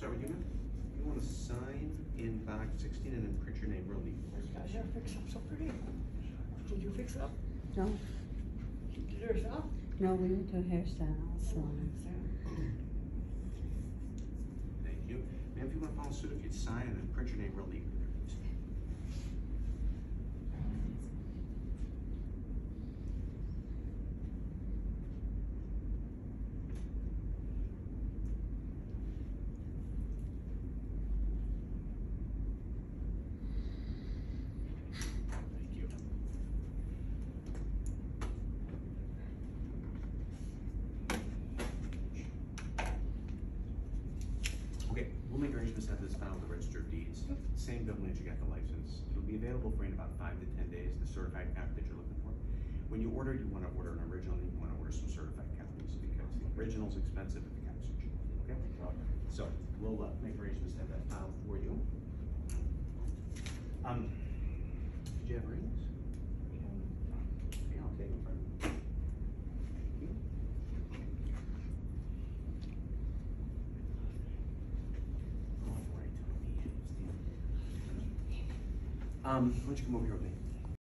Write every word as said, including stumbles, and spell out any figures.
start with you, ma'am. You want to sign in box sixteen and then print your name real neat. This guy's gonna fix up so pretty. Did you fix up? No, You did it yourself? no, we went to a hairstyle, so. Thank you. Ma'am, if you want to follow suit, if you'd sign and then print your name real neat. Thank you. Okay, we'll make arrangements to have this filed with the Register of Deeds. Same building that you got the license. It'll be available for you in about five to ten days, the certified copy that you're looking for. When you order, you want to order an original, and you want to order some certified copies because the original's expensive and the copies are cheap. Okay? So we'll uh, make arrangements to have that filed for you. Um, did you have rings? Okay, I'll take them from you. Thank you. All right, Tony. Um, why don't you come over here with me?